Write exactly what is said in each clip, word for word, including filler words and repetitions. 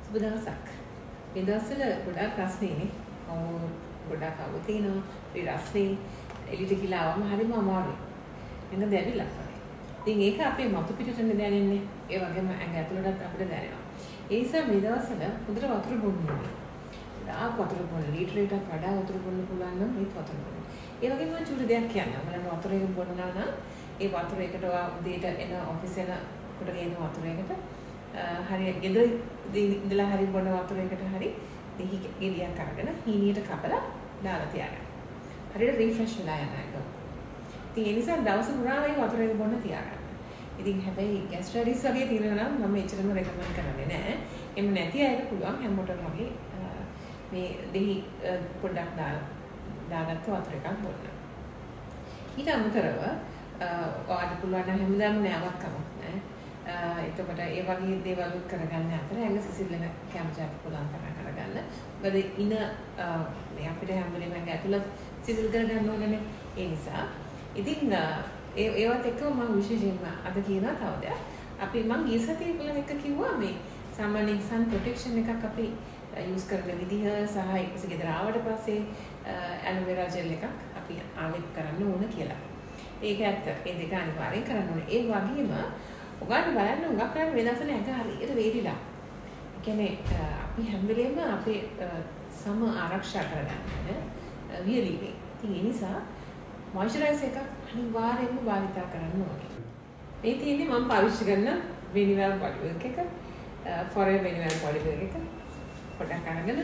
සුබ දවසක්. මේ දවස්වල ගොඩාක් රස්නේනේ. ඔව් ගොඩාක් අවු තියෙනවා. ඒ රස්නේ එළියට ගිහලා ආවම හරිම අමාරුයි. එන්න දැවිලා තමයි. ඉතින් ඒක අපේ මතු පිටටනේ දැනෙන්නේ. ඒ වගේම ඇඟ ඇතුළටත් අපිට දැනෙනවා. ඒ නිසා මේ දවස්වල හොඳට වතුර බොන්න ඕනේ. ගොඩාක් වතුර බොන්න. ලීටරයකට වඩා වතුර බොන්න පුළුවන් නම් මේ වතුර බොන්න. ඒ වගේම මම චූටි දෙයක් කියන්නම්. බලන්න වතුර එක බොන්නා නම් ඒ වතුර එකට උදේට එන ඔෆිස් එන කොට ගේන වතුර එකට හරිය ගෙදර ඉඳලා හරි බොන වතුර එකට හරි දෙහි ගෙඩියක් අරගෙන හීනියට කපලා දාලා තියාගන්න. හරියට රිෆ්‍රෙෂ් වෙලා යනවා ඒක. ඉතින් ඒ නිසා දවස පුරාම මේ වතුර එක බොන්න තියාගන්න. ඉතින් හැබැයි ગેස්ට්‍රයිටිස් වගේ තියෙනවා නම් මම එච්චරම රෙකමන්ඩ් කරන්නේ නැහැ. එම් නැති අයට පුළුවන් හැමෝටම වගේ මේ දෙහි පොඩ්ඩක් දාලා දාගත්ත වතුර එකක් බොන්න. ඊට අමතරව ඔයාලට පුළුවන් නම් හැමදාම නෑවක් කමක් නෑ. එතකොට ඒ වගේ දේවල් උත් කරගන්න අතර ඇඟ සිසිල්ලන කැමචාක් පුළුවන් තරම් කරගන්න. මොකද ඉන මේ අපිට හැම වෙලේම ඇඟ ඇතුළත් සිසිල් කරගන්න ඕනනේ. ඒ නිසා ඉතින් ඒ ඒවත් එක්කම මම විශේෂයෙන්ම අද කියනවා තව දෙයක්. අපි මම ගිය සතියේ ඔයගොල්ලන් එක්ක කිව්වා මේ සාමාන්‍ය sun protection එකක් අපි යූස් කරන විදිහ සහ ඊපස්සේ ගෙදර ආවට පස්සේ ඇලෝවෙරා ජෙල් එකක් අපි ආලේප කරන්න ඕන කියලා. ඒක ඇත්ත. ඒ දෙක අනිවාර්යෙන් කරන්න ඕනේ. ඒ වගේම ඔයාලට බලන්න උඟක් කරන් වෙනසන ඇඟ හරියට වේලිලා. ඒ කියන්නේ අපි හැම වෙලේම අපේ සම ආරක්ෂා කරගන්න වියලිනේ. ඉතින් ඒ නිසා මොයිස්චරයිසර් එකක් අනිවාර්යෙන්ම භාවිතා කරන්න ඕනේ. මේ තියෙන්නේ මම පාවිච්චි කරන වෙනිවල් බොඩි වර්ක් එක. ෆොරෙවර් වෙනිවල් බොඩි වර්ක් එක. පොඩක් අරගෙන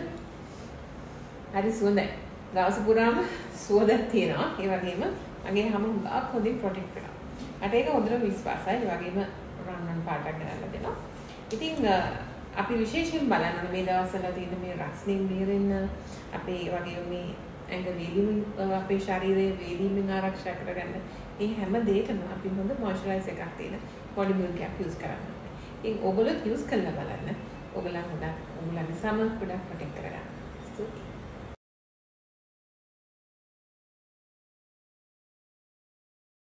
හරි සුවඳයි. දවස පුරාම සුවඳක් තියෙනවා. ඒ වගේම මගේ හැම හුඟක් හොඳින් ප්‍රොටෙක්ට් වෙනවා. අට ඒක හොඳට විශ්වාසයි. ඒ වගේම රන්වන් පාටක් ගන්නලා දෙනවා. ඉතින් අපි විශේෂයෙන් බලන්න මේ දවස්වල තියෙන මේ රස්නෙන් බේරෙන්න අපේ වගේම මේ ඇඟ වේලිමින් අපේ ශරීරයේ වේලිමින් ආරක්ෂා කරගන්න මේ හැම දෙයකම අපි හොඳ මොයිස්චරයිසර් එකක් තියෙන බොඩි මිල්ක් එකක් යූස් කරන්න ඕනේ. ඉතින් ඕගොල්ලෝ යූස් කරලා බලන්න. ඕගොල්ලන් හොඳ ඕගොල්ලන්ගේ සම ගොඩක් ප්‍රොටෙක්ට් කරගන්න. ස්තුතියි.